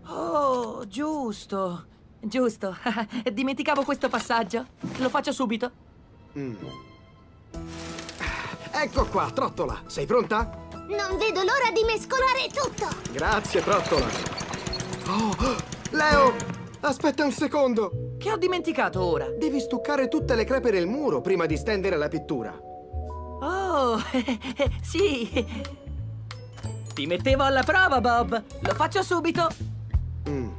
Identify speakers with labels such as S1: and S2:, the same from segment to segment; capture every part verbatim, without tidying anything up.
S1: Oh, giusto. Giusto. Dimenticavo questo passaggio. Lo faccio subito.
S2: Mm. Ecco qua, Trottola. Sei pronta?
S3: Non vedo l'ora di mescolare tutto.
S2: Grazie, Trottola. Oh, Leo, aspetta un secondo.
S1: Che ho dimenticato ora?
S2: Devi stuccare tutte le crepe del muro prima di stendere la pittura.
S1: Oh, sì. Ti mettevo alla prova, Bob. Lo faccio subito.
S2: Mm.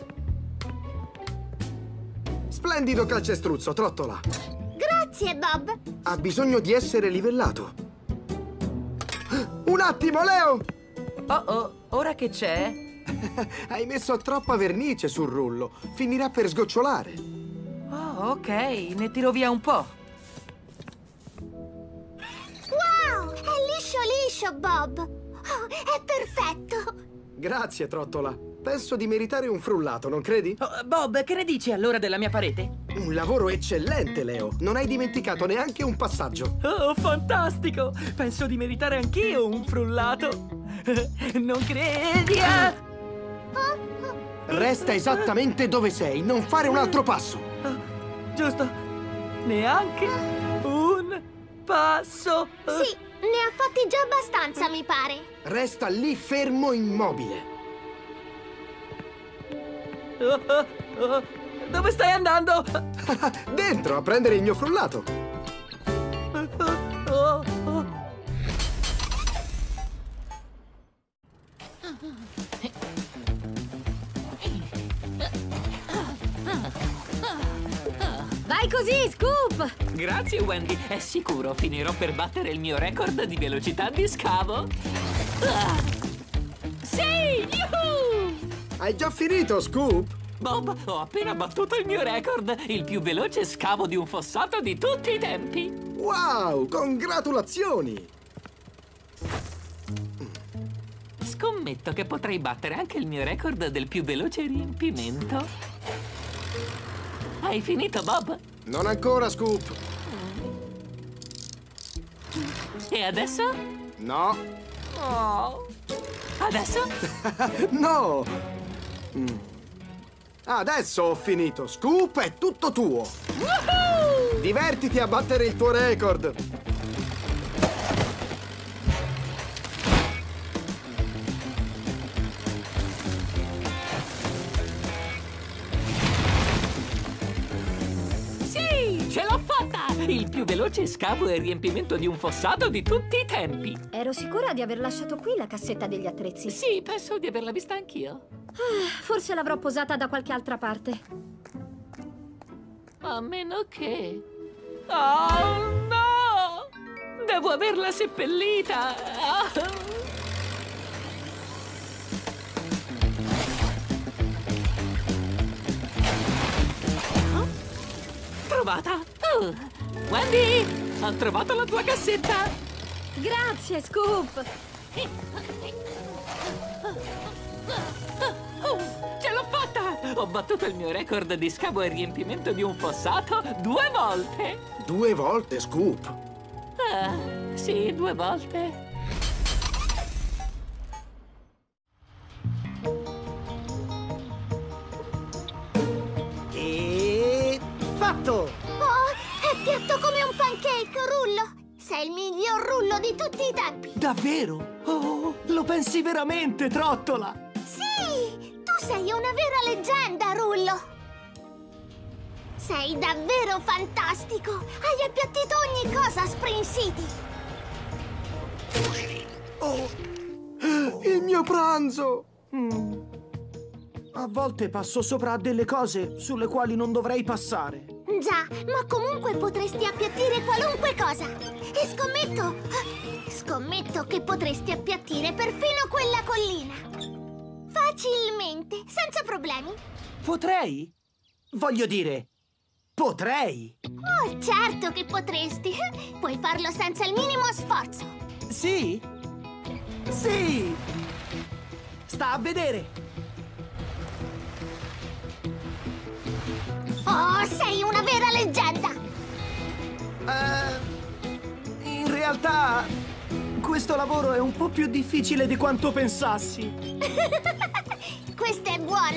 S2: Splendido calcestruzzo, Trottola.
S3: Grazie, Bob.
S2: Ha bisogno di essere livellato. Un attimo, Leo!
S1: Oh, oh, ora che c'è?
S2: Hai messo troppa vernice sul rullo. Finirà per sgocciolare.
S1: Oh, ok. Ne tiro via un po'.
S3: Wow! È liscio liscio, Bob. Oh, è perfetto.
S2: Grazie, Trottola. Penso di meritare un frullato, non credi?
S1: Oh, Bob, che ne dici allora della mia parete?
S2: Un lavoro eccellente, Leo. Non hai dimenticato neanche un passaggio.
S1: Oh, fantastico! Penso di meritare anch'io un frullato. Non credi? Ah!
S2: Resta esattamente dove sei. Non fare un altro passo.
S1: Oh, giusto. Neanche un passo.
S3: Sì, ne ha fatti già abbastanza, mi pare.
S2: Resta lì fermo immobile.
S1: Oh, oh, oh. Dove stai andando?
S2: Dentro, a prendere il mio frullato.
S1: Oh, oh.
S4: Vai così, Scoop!
S5: Grazie, Wendy. È sicuro finirò per battere il mio record di velocità di scavo. Ah. Sì! Yuhu!
S2: Hai già finito, Scoop?
S5: Bob, ho appena battuto il mio record, il più veloce scavo di un fossato di tutti i tempi.
S2: Wow, congratulazioni!
S5: Scommetto che potrei battere anche il mio record del più veloce riempimento. Hai finito, Bob?
S2: Non ancora, Scoop.
S5: E adesso?
S2: No.
S5: Oh. Adesso?
S2: No! Mm. Adesso ho finito. Scoop, è tutto tuo.
S5: Woohoo!
S2: Divertiti a battere il tuo record.
S5: Sì, ce l'ho fatta! Il più veloce scavo e riempimento di un fossato di tutti i tempi.
S4: Ero sicura di aver lasciato qui la cassetta degli attrezzi.
S5: Sì, penso di averla vista anch'io.
S4: Ah, forse l'avrò posata da qualche altra parte.
S5: A meno che... Oh, no! Devo averla seppellita! Ah. Trovata! Uh. Wendy! Ho trovato la tua cassetta!
S4: Grazie, Scoop!
S5: Oh, ce l'ho fatta! Ho battuto il mio record di scavo e riempimento di un fossato due volte!
S2: Due volte, Scoop?
S5: Ah, sì, due volte.
S2: E... fatto!
S3: Oh, è piatto come un pancake, Rullo. Sei il miglior rullo di tutti i tempi.
S1: Davvero? Oh, lo pensi veramente, Trottola?
S3: Sì, tu sei una vera leggenda, Rullo. Sei davvero fantastico. Hai appiattito ogni cosa a Spring City.
S2: Oh, il mio pranzo!
S1: Mm. A volte passo sopra a delle cose sulle quali non dovrei passare.
S3: Già, ma comunque potresti appiattire qualunque cosa. E scommetto, scommetto che potresti appiattire perfino quella collina. Facilmente, senza problemi.
S1: Potrei? Voglio dire, potrei.
S3: Oh, certo che potresti. Puoi farlo senza il minimo sforzo.
S1: Sì? Sì! Sta a vedere.
S3: Oh, sei una vera leggenda!
S1: Uh, in realtà, questo lavoro è un po' più difficile di quanto pensassi.
S3: Questa è buona!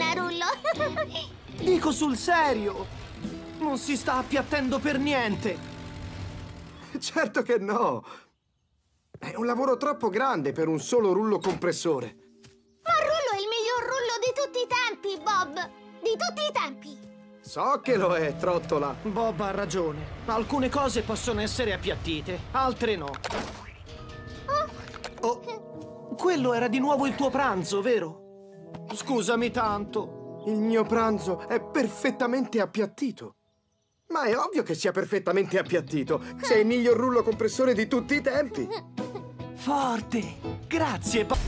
S6: Dico sul serio! Non si sta appiattendo per niente!
S2: Certo che no! È un lavoro troppo grande per un solo rullo compressore.
S3: Ma il rullo è il miglior rullo di tutti i tempi, Bob! Di tutti i tempi!
S2: So che lo è, trottola.
S6: Bob ha ragione. Alcune cose possono essere appiattite, altre no. Oh, quello era di nuovo il tuo pranzo, vero? Scusami tanto.
S2: Il mio pranzo è perfettamente appiattito. Ma è ovvio che sia perfettamente appiattito. Sei il miglior rullo compressore di tutti i tempi.
S6: Forte! Grazie, Bob.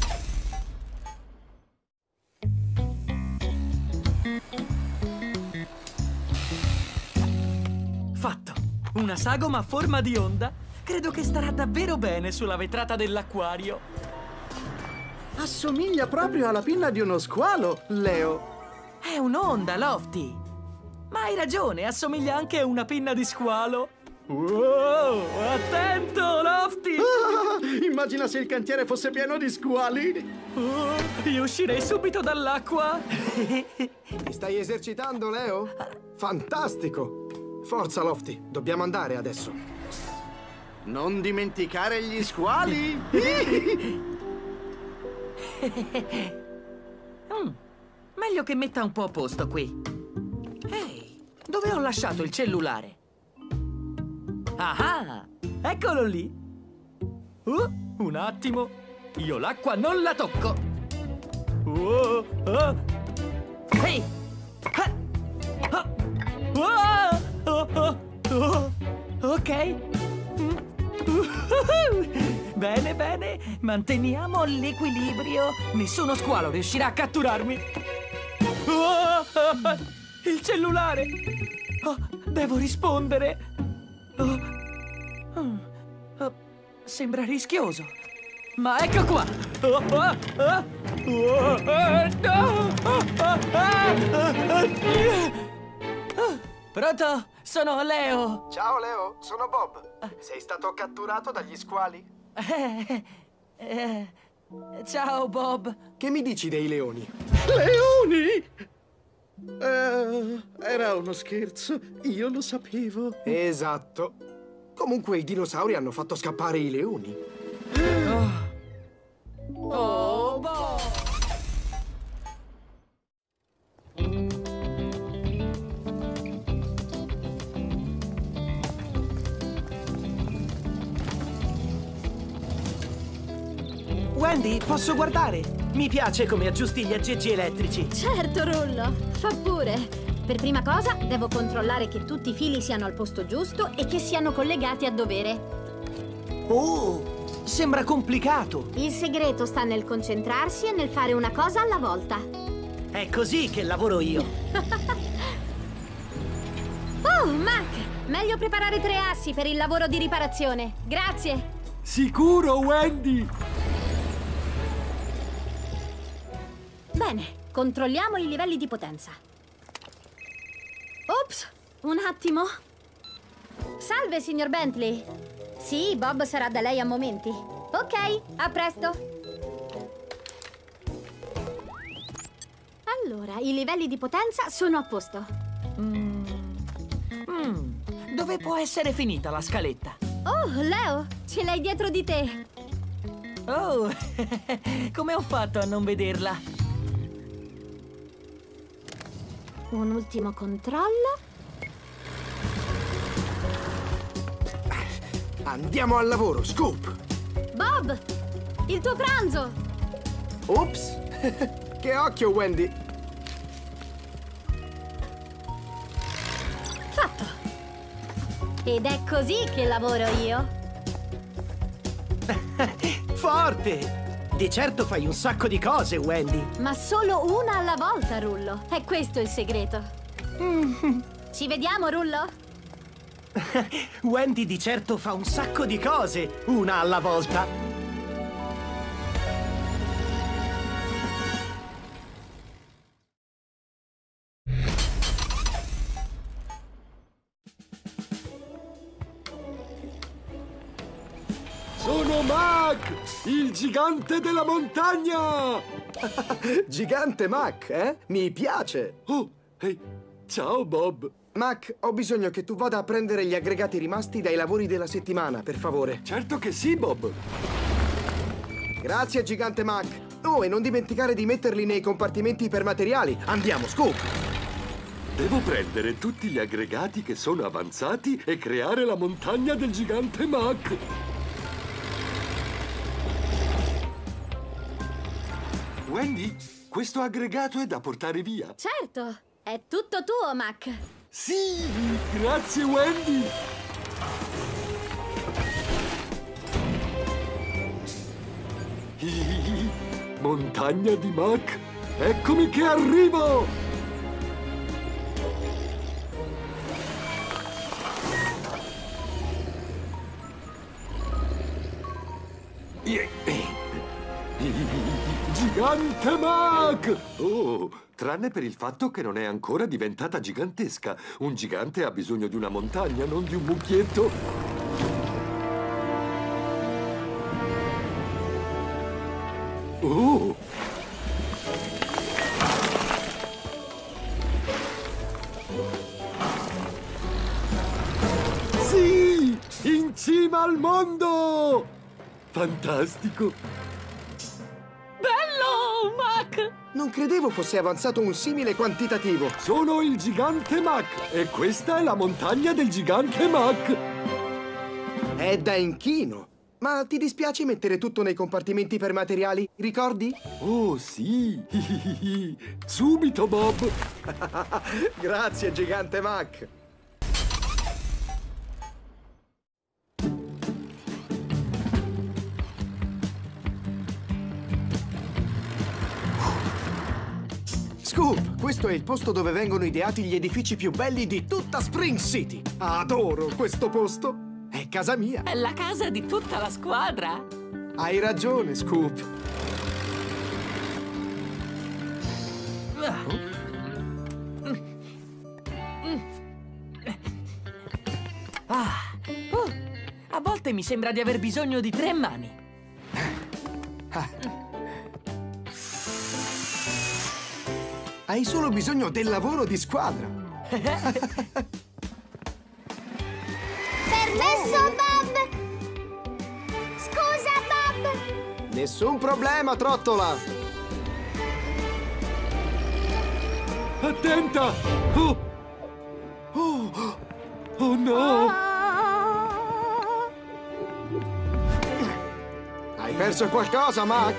S1: Fatto! Una sagoma a forma di onda. Credo che starà davvero bene sulla vetrata dell'acquario.
S2: Assomiglia proprio alla pinna di uno squalo, Leo.
S1: È un'onda, Lofty. Ma hai ragione, assomiglia anche a una pinna di squalo. Wow! Attento, Lofty!
S2: Ah, immagina se il cantiere fosse pieno di squali.
S1: Oh, io uscirei subito dall'acqua.
S2: Ti stai esercitando, Leo? Fantastico! Forza, Lofty, dobbiamo andare adesso. Non dimenticare gli squali!
S1: mm, meglio che metta un po' a posto qui. Ehi, dove ho lasciato il cellulare? Ah, eccolo lì. Uh, un attimo. Io l'acqua non la tocco. Uh, uh. Ehi! Ah, ah, uh, oh, oh, oh. Ok. Mm. Uh, bene, bene. Manteniamo l'equilibrio. Nessuno squalo riuscirà a catturarmi. Oh, oh, il cellulare. Oh, devo rispondere. Oh. Mm. Oh, sembra rischioso. Ma ecco qua. Oh, oh, oh. Oh, oh, no. Oh, oh, oh, oh. Pronto? Sono Leo.
S2: Ciao, Leo. Sono Bob. Sei stato catturato dagli squali?
S1: Eh, eh, ciao, Bob.
S2: Che mi dici dei leoni?
S7: Leoni? Uh, era uno scherzo, io lo sapevo.
S2: Esatto. Comunque i dinosauri hanno fatto scappare i leoni.
S1: Oh, oh Bob.
S6: Wendy, posso guardare? Mi piace come aggiusti gli aggeggi elettrici.
S4: Certo, Rullo. Fa pure. Per prima cosa, devo controllare che tutti i fili siano al posto giusto e che siano collegati a dovere.
S6: Oh, sembra complicato.
S4: Il segreto sta nel concentrarsi e nel fare una cosa alla volta.
S6: È così che lavoro io.
S4: Oh, Mac! Meglio preparare tre assi per il lavoro di riparazione. Grazie.
S1: Sicuro, Wendy.
S4: Bene, controlliamo i livelli di potenza. Ops, un attimo. Salve, signor Bentley. Sì, Bob sarà da lei a momenti. Ok, a presto. Allora, i livelli di potenza sono a posto.
S1: Mm. Mm. Dove può essere finita la scaletta?
S4: Oh, Leo, ce l'hai dietro di te.
S1: Oh, come ho fatto a non vederla?
S4: Un ultimo controllo.
S2: Andiamo al lavoro, Scoop!
S4: Bob, il tuo pranzo!
S2: Ops! Che occhio, Wendy!
S4: Fatto! Ed è così che lavoro io.
S6: Forte! Di certo fai un sacco di cose, Wendy.
S4: Ma solo una alla volta, Rullo. È questo il segreto. Ci vediamo, Rullo?
S6: Wendy di certo fa un sacco di cose, una alla volta.
S7: Sono Mac, il gigante della montagna!
S2: Gigante Mac, eh? Mi piace!
S8: Oh, ehi, ciao Bob!
S2: Mac, ho bisogno che tu vada a prendere gli aggregati rimasti dai lavori della settimana, per favore.
S8: Certo che sì, Bob!
S2: Grazie, Gigante Mac! Oh, e non dimenticare di metterli nei compartimenti per materiali. Andiamo, Scoop!
S8: Devo prendere tutti gli aggregati che sono avanzati e creare la montagna del Gigante Mac! Wendy, questo aggregato è da portare via.
S4: Certo, è tutto tuo, Mac.
S8: Sì, grazie Wendy. Montagna di Mac, eccomi che arrivo. Gigante Mac! Oh, tranne per il fatto che non è ancora diventata gigantesca. Un gigante ha bisogno di una montagna, non di un mucchietto. Oh! Sì! In cima al mondo! Fantastico!
S5: Bello, Mac!
S2: Non credevo fosse avanzato un simile quantitativo.
S8: Sono il Gigante Mac e questa è la montagna del Gigante Mac.
S2: È da inchino. Ma ti dispiace mettere tutto nei compartimenti per materiali? Ricordi?
S8: Oh, sì! Subito, Bob!
S2: Grazie, Gigante Mac! Scoop, questo è il posto dove vengono ideati gli edifici più belli di tutta Spring City. Adoro questo posto. È casa mia.
S5: È la casa di tutta la squadra.
S2: Hai ragione, Scoop.
S1: Ah, uh, a volte mi sembra di aver bisogno di tre mani.
S2: Hai solo bisogno del lavoro di squadra.
S3: Permesso, Bob! Scusa, Bob!
S2: Nessun problema, Trottola.
S8: Attenta! Oh! Oh! Oh no!
S2: Hai perso qualcosa, Mac?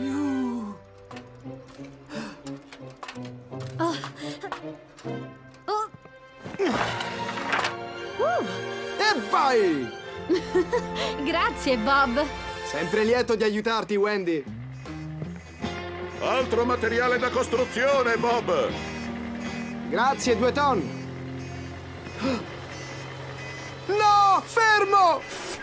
S4: Oh. Oh. Uh.
S2: E vai!
S4: Grazie, Bob.
S2: Sempre lieto di aiutarti, Wendy.
S7: Altro materiale da costruzione, Bob!
S2: Grazie, due ton. No! Fermo!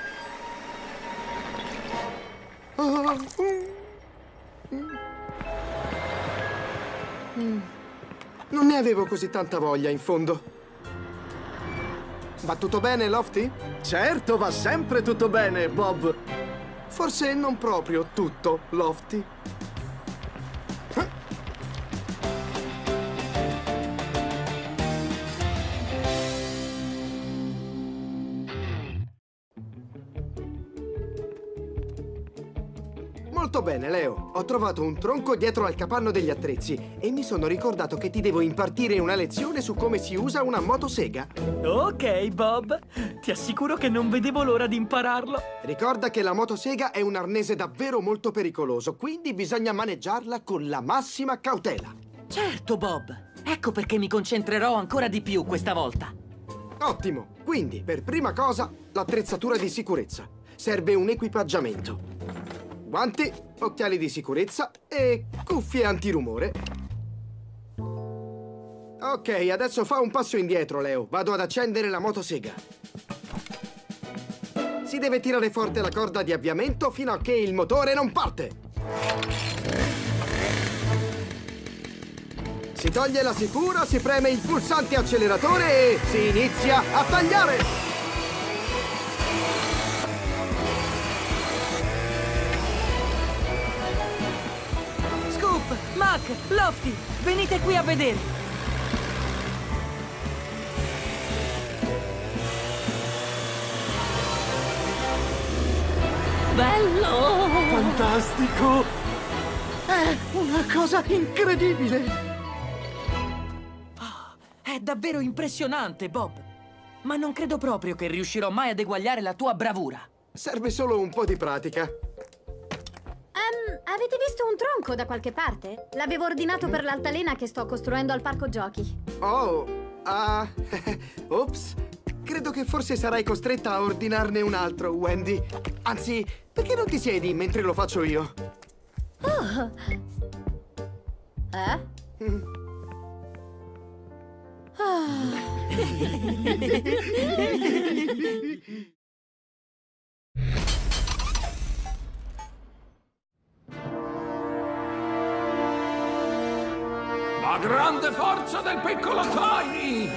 S2: Non ne avevo così tanta voglia, in fondo. Va tutto bene, Lofty?
S6: Certo, va sempre tutto bene, Bob.
S2: Forse non proprio tutto, Lofty. Molto bene, Leo. Ho trovato un tronco dietro al capanno degli attrezzi e mi sono ricordato che ti devo impartire una lezione su come si usa una motosega.
S1: Ok, Bob. Ti assicuro che non vedevo l'ora di impararlo.
S2: Ricorda che la motosega è un arnese davvero molto pericoloso, quindi bisogna maneggiarla con la massima cautela.
S1: Certo, Bob. Ecco perché mi concentrerò ancora di più questa volta.
S2: Ottimo! Quindi, per prima cosa, l'attrezzatura di sicurezza. Serve un equipaggiamento. Guanti, occhiali di sicurezza e cuffie antirumore. Ok, adesso fa un passo indietro, Leo. Vado ad accendere la motosega. Si deve tirare forte la corda di avviamento fino a che il motore non parte. Si toglie la sicura, si preme il pulsante acceleratore e si inizia a tagliare!
S1: Scoop, Huck, Lofty, venite qui a vedere.
S5: Bello!
S6: Fantastico! È una cosa incredibile!
S1: È davvero impressionante, Bob. Ma non credo proprio che riuscirò mai ad eguagliare la tua bravura.
S2: Serve solo un po' di pratica.
S4: Um, avete visto un tronco da qualche parte? L'avevo ordinato per l'altalena che sto costruendo al parco giochi.
S2: Oh, ah... ops. Credo che forse sarai costretta a ordinarne un altro, Wendy. Anzi, perché non ti siedi mentre lo faccio io?
S4: Oh. Eh?
S2: Mm.
S9: La grande forza del piccolo Tiny!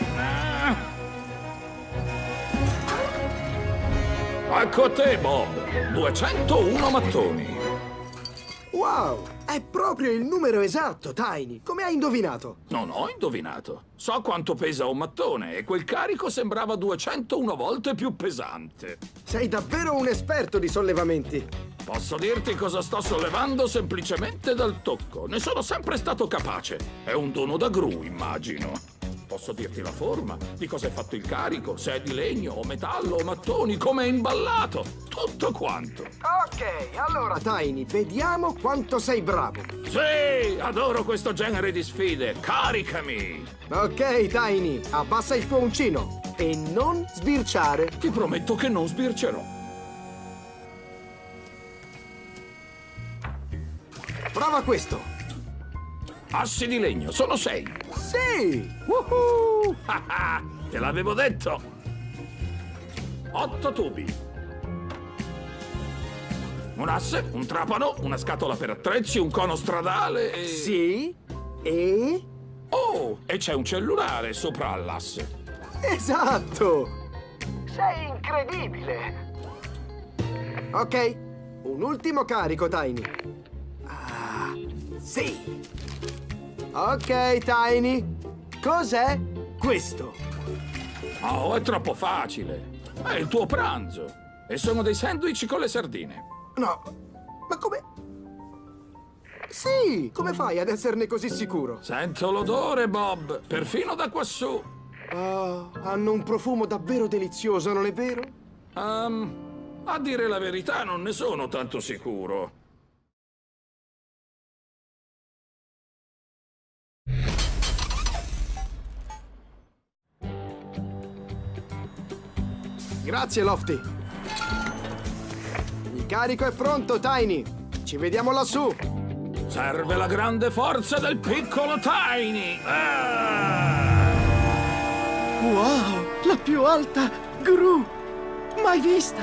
S9: Ecco a te, Bob! duecentouno mattoni!
S2: Wow! È proprio il numero esatto, Tiny! Come hai indovinato?
S9: Non ho indovinato. So quanto pesa un mattone e quel carico sembrava duecentouno volte più pesante.
S2: Sei davvero un esperto di sollevamenti!
S9: Posso dirti cosa sto sollevando semplicemente dal tocco. Ne sono sempre stato capace. È un dono da gru, immagino. Posso dirti la forma, di cosa è fatto il carico, se è di legno o metallo o mattoni, come è imballato, tutto quanto.
S2: Ok, allora Tiny, vediamo quanto sei bravo.
S9: Sì, adoro questo genere di sfide, caricami!
S2: Ok, Tiny, abbassa il tuo uncino e non sbirciare.
S9: Ti prometto che non sbircerò.
S2: Prova questo.
S9: Assi di legno, sono sei.
S2: Sì!
S9: Woohoo! Te l'avevo detto! Otto tubi. Un asse, un trapano, una scatola per attrezzi, un cono stradale e...
S2: Sì? E?
S9: Oh, e c'è un cellulare sopra all'asse.
S2: Esatto! Sei incredibile! Ok, un ultimo carico, Tiny. Ah, sì! Ok, Tiny. Cos'è questo?
S9: Oh, è troppo facile. È il tuo pranzo. E sono dei sandwich con le sardine.
S2: No, ma come... Sì, come fai ad esserne così sicuro?
S9: Sento l'odore, Bob, perfino da quassù.
S2: Oh, hanno un profumo davvero delizioso, non è vero?
S9: Um, a dire la verità non ne sono tanto sicuro.
S2: Grazie, Lofty. Il carico è pronto, Tiny. Ci vediamo lassù.
S9: Serve la grande forza del piccolo Tiny. Ah!
S6: Wow, la più alta gru mai vista.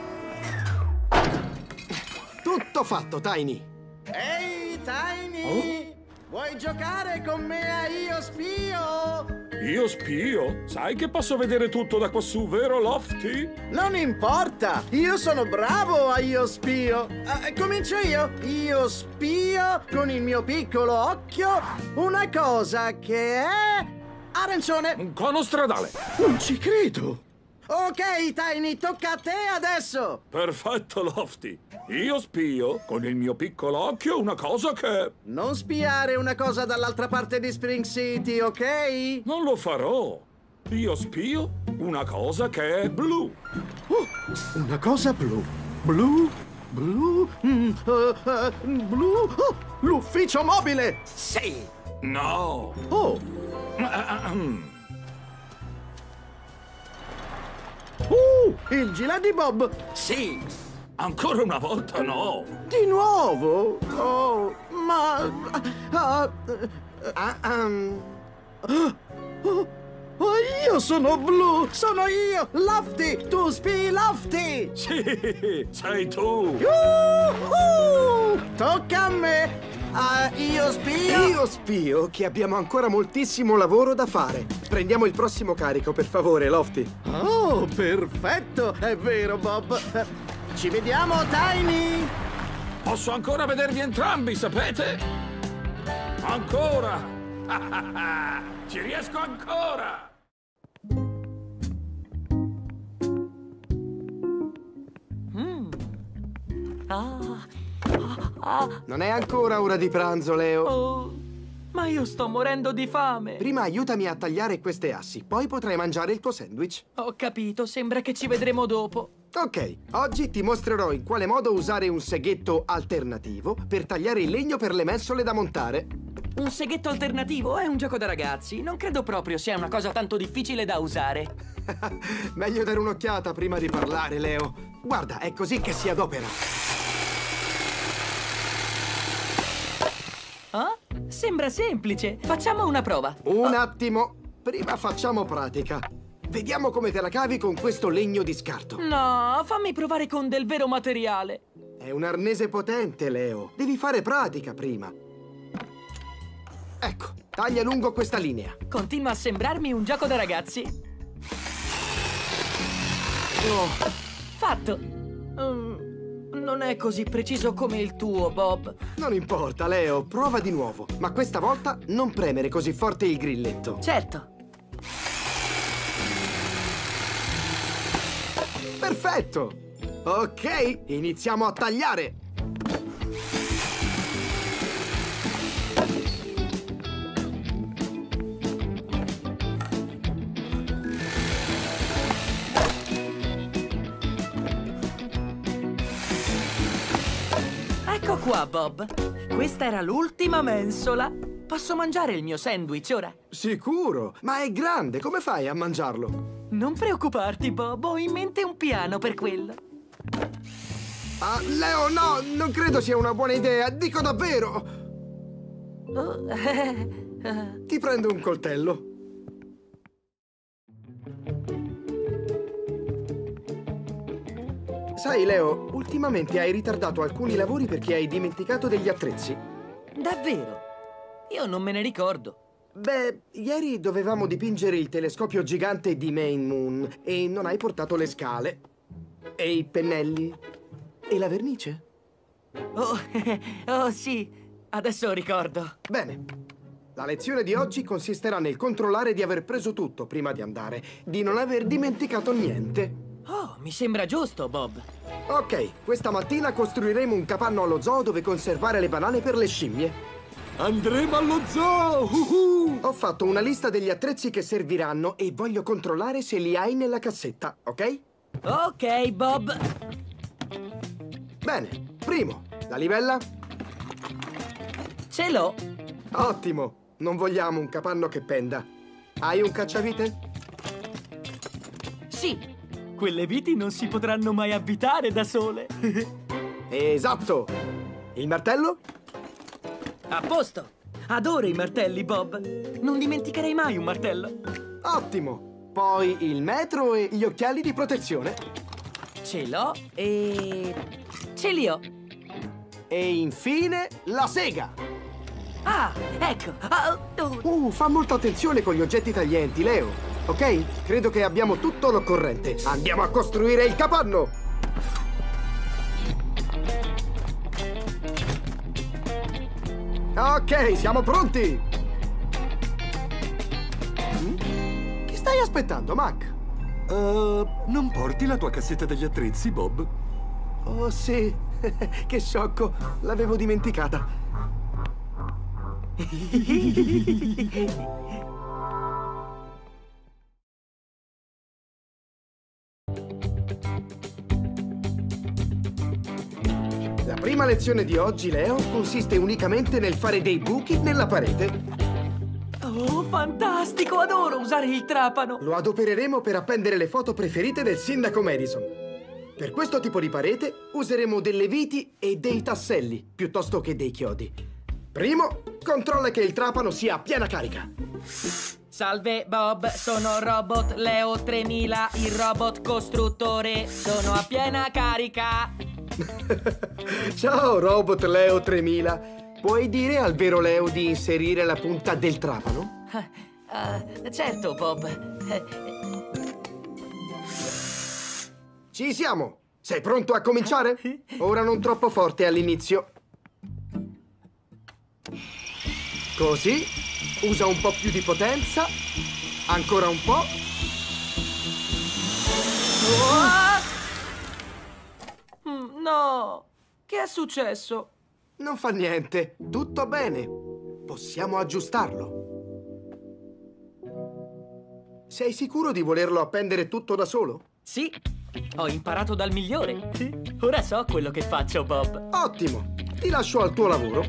S2: Tutto fatto, Tiny.
S10: Ehi, Tiny! Oh? Vuoi giocare con me a Io Spio?
S9: Io spio? Sai che posso vedere tutto da quassù, vero, Lofty?
S10: Non importa! Io sono bravo a Io Spio! Uh, comincio io! Io spio con il mio piccolo occhio una cosa che è... arancione!
S9: Un cono stradale!
S6: Non ci credo!
S10: Ok, Tiny, tocca a te adesso!
S9: Perfetto, Lofty! Io spio con il mio piccolo occhio una cosa che...
S10: Non spiare una cosa dall'altra parte di Spring City, ok?
S9: Non lo farò! Io spio una cosa che è blu!
S6: Oh, una cosa blu! Blu? Blu? Mm, uh, uh, blu? Oh, l'ufficio mobile!
S10: Sì!
S9: No!
S6: Oh!
S10: Uh, il gilet di Bob!
S9: Sì! Ancora una volta no!
S10: Di nuovo? Oh, ma... Uh, uh,
S2: Ah, um...
S10: oh, oh, io sono blu! Sono io! Lofty! Tu spii Lofty!
S9: Sì! Sei tu!
S10: Uh-huh. Tocca a me! Uh, io spio!
S2: Io spio che abbiamo ancora moltissimo lavoro da fare. Prendiamo il prossimo carico, per favore, Lofty.
S10: Oh, perfetto! È vero, Bob! Ci vediamo, Tiny!
S9: Posso ancora vedervi entrambi, sapete? Ancora! Ci riesco ancora!
S1: Mm. Ah. Ah. Ah.
S2: Non è ancora ora di pranzo, Leo.
S1: Oh, ma io sto morendo di fame.
S2: Prima aiutami a tagliare queste assi, poi potrai mangiare il tuo sandwich.
S1: Ho capito, sembra che ci vedremo dopo.
S2: Ok, oggi ti mostrerò in quale modo usare un seghetto alternativo per tagliare il legno per le mensole da montare.
S1: Un seghetto alternativo è un gioco da ragazzi. Non credo proprio sia una cosa tanto difficile da usare.
S2: Meglio dare un'occhiata prima di parlare, Leo. Guarda, è così che si adopera.
S1: Ah? Sembra semplice. Facciamo una prova.
S2: Un
S1: oh.
S2: attimo. Prima facciamo pratica. Vediamo come te la cavi con questo legno di scarto.
S1: No, fammi provare con del vero materiale.
S2: È un arnese potente, Leo. Devi fare pratica prima. Ecco, taglia lungo questa linea.
S1: Continua a sembrarmi un gioco da ragazzi. Oh, fatto. Um, non è così preciso come il tuo, Bob.
S2: Non importa, Leo. Prova di nuovo. Ma questa volta non premere così forte il grilletto.
S1: Certo.
S2: Perfetto! Ok, iniziamo a tagliare!
S1: Ecco qua, Bob. Questa era l'ultima mensola. Posso mangiare il mio sandwich ora?
S2: Sicuro! Ma è grande, come fai a mangiarlo?
S1: Non preoccuparti, Bob, ho in mente un piano per quello.
S2: Ah, Leo, no, non credo sia una buona idea, dico davvero!
S1: Oh, eh, eh.
S2: Ti prendo un coltello. Sai, Leo, ultimamente hai ritardato alcuni lavori perché hai dimenticato degli attrezzi.
S1: Davvero? Io non me ne ricordo.
S2: Beh, ieri dovevamo dipingere il telescopio gigante di Main Moon e non hai portato le scale, e i pennelli, e la vernice.
S1: Oh, oh sì, adesso ricordo.
S2: Bene, la lezione di oggi consisterà nel controllare di aver preso tutto prima di andare, di non aver dimenticato niente.
S1: Oh, mi sembra giusto, Bob.
S2: Ok, questa mattina costruiremo un capanno allo zoo dove conservare le banane per le scimmie.
S8: Andremo allo zoo! Uh-huh.
S2: Ho fatto una lista degli attrezzi che serviranno e voglio controllare se li hai nella cassetta, ok?
S1: Ok, Bob.
S2: Bene, primo, la livella?
S1: Ce l'ho.
S2: Ottimo, non vogliamo un capanno che penda. Hai un cacciavite?
S1: Sì, quelle viti non si potranno mai avvitare da sole.
S2: Esatto! Il martello?
S1: A posto! Adoro i martelli, Bob! Non dimenticherei mai un martello!
S2: Ottimo! Poi il metro e gli occhiali di protezione.
S1: Ce l'ho e... ce li ho!
S2: E infine la sega!
S1: Ah, ecco! Oh, oh.
S2: Uh, fa molta attenzione con gli oggetti taglienti, Leo! Ok? Credo che abbiamo tutto l'occorrente. Andiamo a costruire il capanno! Ok, siamo pronti! Mm? Chi stai aspettando, Mac?
S8: Uh, non porti la tua cassetta degli attrezzi, Bob?
S2: Oh, sì. Che sciocco. L'avevo dimenticata. La prima lezione di oggi, Leo, consiste unicamente nel fare dei buchi nella parete.
S1: Oh, fantastico! Adoro usare il trapano!
S2: Lo adopereremo per appendere le foto preferite del sindaco Madison. Per questo tipo di parete useremo delle viti e dei tasselli, piuttosto che dei chiodi. Primo, controlla che il trapano sia a piena carica.
S1: Salve, Bob, sono Robot Leo tremila, il robot costruttore. Sono a piena carica.
S2: Ciao, Robot Leo tremila. Puoi dire al vero Leo di inserire la punta del trapano?
S1: Uh, certo, Bob.
S2: Ci siamo! Sei pronto a cominciare? Ora non troppo forte all'inizio. Così. Usa un po' più di potenza. Ancora un po'.
S1: Oh! Mm, no! Che è successo?
S2: Non fa niente. Tutto bene. Possiamo aggiustarlo. Sei sicuro di volerlo appendere tutto da solo?
S1: Sì, ho imparato dal migliore. Ora so quello che faccio, Bob.
S2: Ottimo. Ti lascio al tuo lavoro.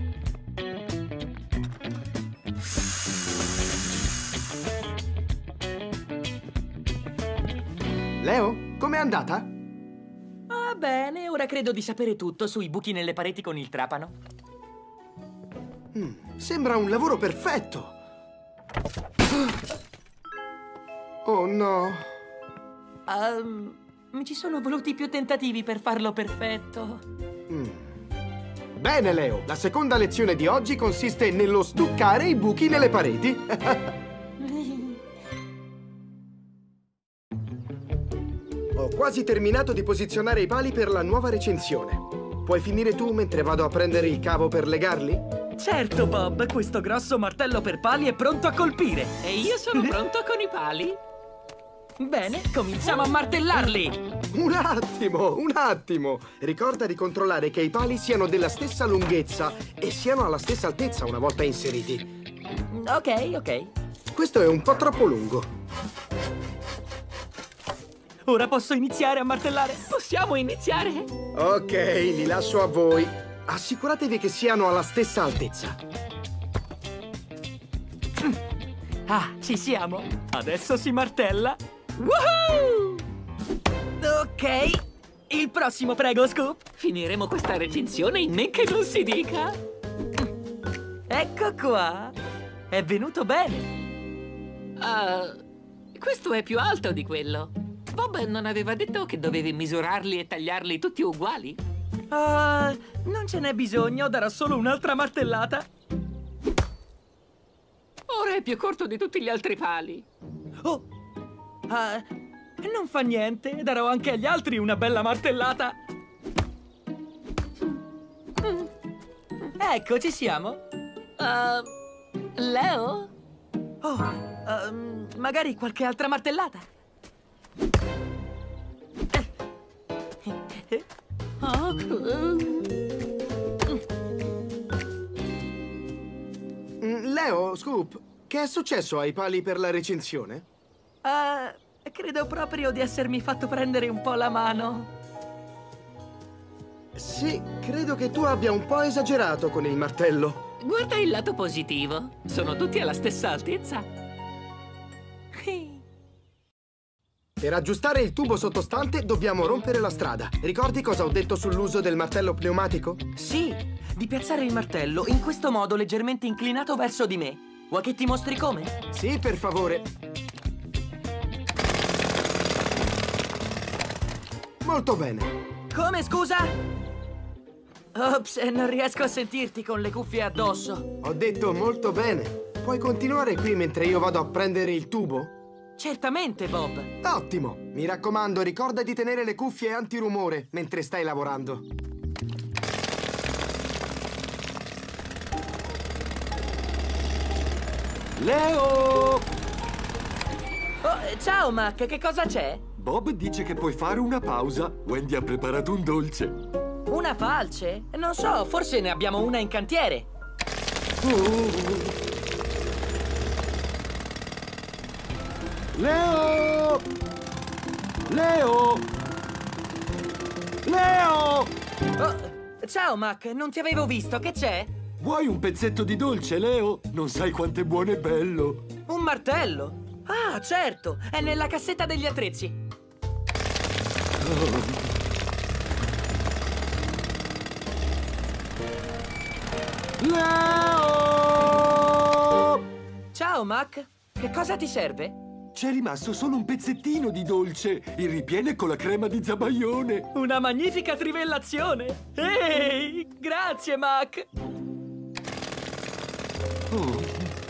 S2: Leo, com'è andata?
S1: Va bene, ora credo di sapere tutto sui buchi nelle pareti con il trapano.
S2: Mm, sembra un lavoro perfetto. Oh no.
S1: Um, mi ci sono voluti più tentativi per farlo perfetto.
S2: Mm. Bene, Leo. La seconda lezione di oggi consiste nello stuccare i buchi nelle pareti. Ho quasi terminato di posizionare i pali per la nuova recinzione. Puoi finire tu mentre vado a prendere il cavo per legarli?
S1: Certo, Bob. Questo grosso martello per pali è pronto a colpire.
S5: E io sono pronto con i pali.
S1: Bene, cominciamo a martellarli.
S2: Un attimo, un attimo. Ricorda di controllare che i pali siano della stessa lunghezza e siano alla stessa altezza una volta inseriti.
S1: Ok, ok.
S2: Questo è un po' troppo lungo.
S1: Ora posso iniziare a martellare?
S5: Possiamo iniziare?
S2: Ok, li lascio a voi. Assicuratevi che siano alla stessa altezza.
S1: Ah, ci siamo. Adesso si martella. Woohoo! Ok. Il prossimo, prego, Scoop.
S5: Finiremo questa recinzione in men che non si dica.
S1: Ecco qua. È venuto bene.
S5: Uh, questo è più alto di quello. Bob non aveva detto che dovevi misurarli e tagliarli tutti uguali?
S1: Uh, non ce n'è bisogno, darò solo un'altra martellata.
S5: Ora è più corto di tutti gli altri pali.
S1: Oh, uh, non fa niente, darò anche agli altri una bella martellata. Ecco, ci siamo.
S5: Uh, Leo?
S1: Oh, uh, magari qualche altra martellata?
S5: Oh,
S2: Leo, Scoop, che è successo ai pali per la recinzione?
S1: Uh, credo proprio di essermi fatto prendere un po' la mano.
S2: Sì, credo che tu abbia un po' esagerato con il martello.
S5: Guarda il lato positivo. Sono tutti alla stessa altezza.
S2: Per aggiustare il tubo sottostante dobbiamo rompere la strada. Ricordi cosa ho detto sull'uso del martello pneumatico?
S1: Sì, di piazzare il martello in questo modo leggermente inclinato verso di me. Vuoi che ti mostri come?
S2: Sì, per favore. Molto bene.
S1: Come, scusa? Ops, non riesco a sentirti con le cuffie addosso.
S2: Ho detto molto bene. Puoi continuare qui mentre io vado a prendere il tubo?
S1: Certamente, Bob.
S2: Ottimo! Mi raccomando, ricorda di tenere le cuffie antirumore mentre stai lavorando.
S8: Leo!
S1: Oh, ciao, Mac, che cosa c'è?
S8: Bob dice che puoi fare una pausa. Wendy ha preparato un dolce.
S1: Una falce? Non so, forse ne abbiamo una in cantiere.
S8: Uh. Leo! Leo! Leo!
S1: Oh, ciao, Mac, non ti avevo visto, che c'è?
S8: Vuoi un pezzetto di dolce, Leo? Non sai quanto è buono e bello.
S1: Un martello? Ah, certo, è nella cassetta degli attrezzi.
S8: Oh. Leo!
S1: Ciao, Mac. Che cosa ti serve?
S8: C'è rimasto solo un pezzettino di dolce. Il ripiene con la crema di zabaione.
S1: Una magnifica trivellazione. Ehi, grazie, Mac.
S8: Oh.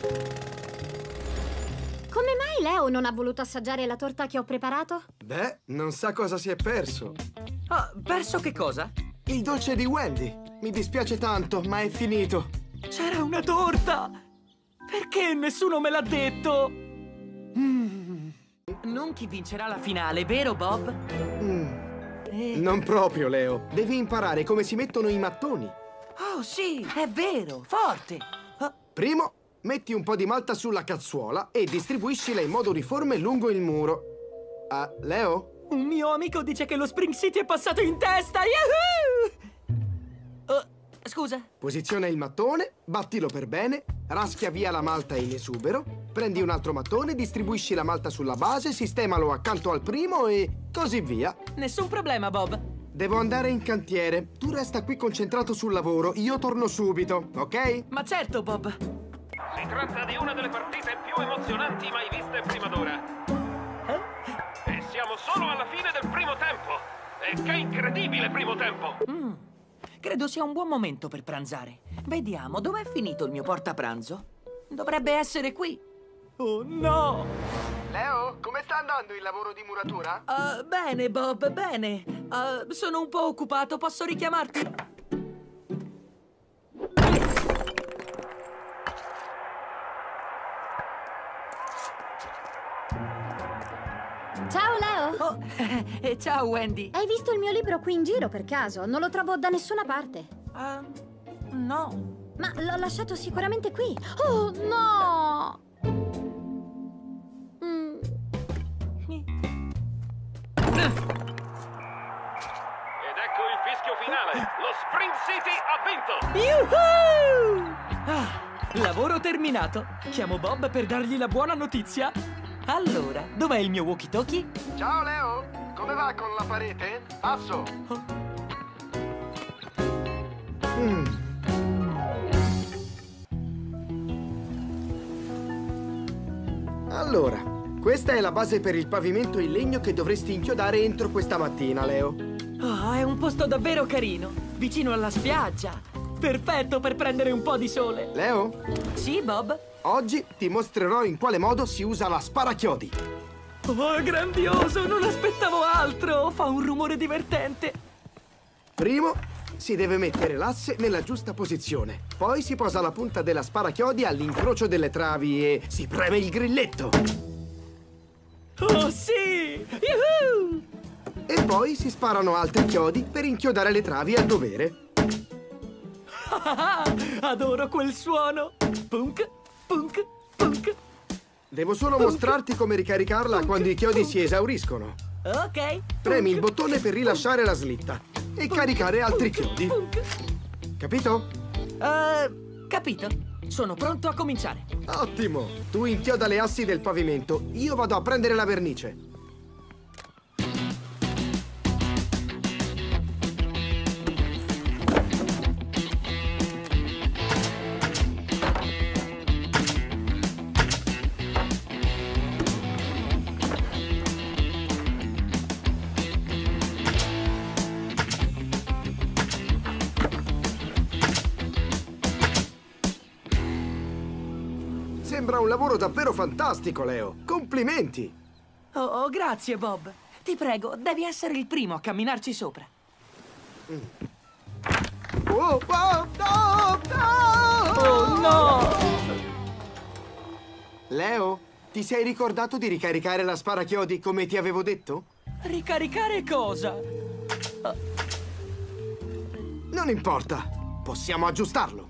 S4: Come mai Leo non ha voluto assaggiare la torta che ho preparato?
S2: Beh, non sa cosa si è perso.
S1: Ah, perso che cosa?
S2: Il dolce di Wendy. Mi dispiace tanto, ma è finito.
S1: C'era una torta! Perché nessuno me l'ha detto? Mm. Non chi vincerà la finale, vero Bob?
S2: Mm.
S1: Eh.
S2: Non proprio, Leo. Devi imparare come si mettono i mattoni.
S1: Oh, sì, è vero, forte. Oh.
S2: Primo, metti un po' di malta sulla cazzuola e distribuiscila in modo uniforme lungo il muro. Ah, Leo?
S1: Un mio amico dice che lo Spring City è passato in testa. Yahoo! Oh, scusa.
S2: Posiziona il mattone, battilo per bene, raschia via la malta in esubero, prendi un altro mattone, distribuisci la malta sulla base, sistemalo accanto al primo e così via.
S1: Nessun problema, Bob.
S2: Devo andare in cantiere. Tu resta qui concentrato sul lavoro, io torno subito, ok?
S1: Ma certo, Bob.
S11: Si tratta di una delle partite più emozionanti mai viste prima d'ora.
S1: Eh?
S11: E siamo solo alla fine del primo tempo. E che incredibile primo tempo!
S1: Mm. Credo sia un buon momento per pranzare. Vediamo, dov'è finito il mio portapranzo? Dovrebbe essere qui. Oh, no!
S2: Leo, come sta andando il lavoro di muratura?
S1: Uh, bene, Bob, bene. Uh, sono un po' occupato, posso richiamarti?
S4: Ciao, Leo!
S1: Oh, eh, ciao, Wendy.
S4: Hai visto il mio libro qui in giro, per caso? Non lo trovo da nessuna parte.
S1: Uh, no.
S4: Ma l'ho lasciato sicuramente qui. Oh, no! Mm.
S11: Ed ecco il fischio finale. Lo Spring City ha vinto!
S1: Yuhu! Ah, lavoro terminato. Chiamo Bob per dargli la buona notizia. Allora, dov'è il mio walkie-talkie?
S2: Ciao, Leo! Come va con la parete? Passo!
S1: Oh.
S2: Mm. Allora, questa è la base per il pavimento in legno che dovresti inchiodare entro questa mattina, Leo.
S1: Oh, è un posto davvero carino, vicino alla spiaggia. Perfetto per prendere un po' di sole.
S2: Leo?
S1: Sì, Bob?
S2: Oggi ti mostrerò in quale modo si usa la sparachiodi.
S1: Oh, è grandioso! Non aspettavo altro! Fa un rumore divertente.
S2: Primo, si deve mettere l'asse nella giusta posizione. Poi si posa la punta della sparachiodi all'incrocio delle travi e si preme il grilletto.
S1: Oh, sì! Yuhu!
S2: E poi si sparano altri chiodi per inchiodare le travi al dovere.
S1: Adoro quel suono! Punk, punk, punk.
S2: Devo solo punk. mostrarti come ricaricarla punk, quando i chiodi punk. si esauriscono.
S1: Ok.
S2: Premi
S1: punk.
S2: il bottone per rilasciare la slitta e punk. caricare altri punk. chiodi. Punk. Capito?
S1: Uh, capito. Sono pronto a cominciare.
S2: Ottimo! Tu inchioda le assi del pavimento. Io vado a prendere la vernice. Sembra un lavoro davvero fantastico, Leo. Complimenti!
S1: Oh, oh, grazie, Bob. Ti prego, devi essere il primo a camminarci sopra.
S2: Mm. Oh, oh, no, no!
S1: Oh, no!
S2: Leo, ti sei ricordato di ricaricare la sparachiodi come ti avevo detto?
S1: Ricaricare cosa? Oh.
S2: Non importa. Possiamo aggiustarlo.